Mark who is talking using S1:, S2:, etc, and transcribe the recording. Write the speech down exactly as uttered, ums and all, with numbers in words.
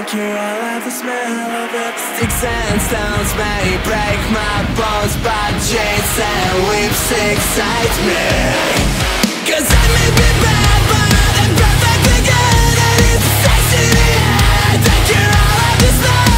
S1: cure all of the smell of it. Sticks and stones may break my bones, but chains and whips excite me. Cause I may be bad, but I'm perfectly good, and it's a taste in the end. I cure all of the smell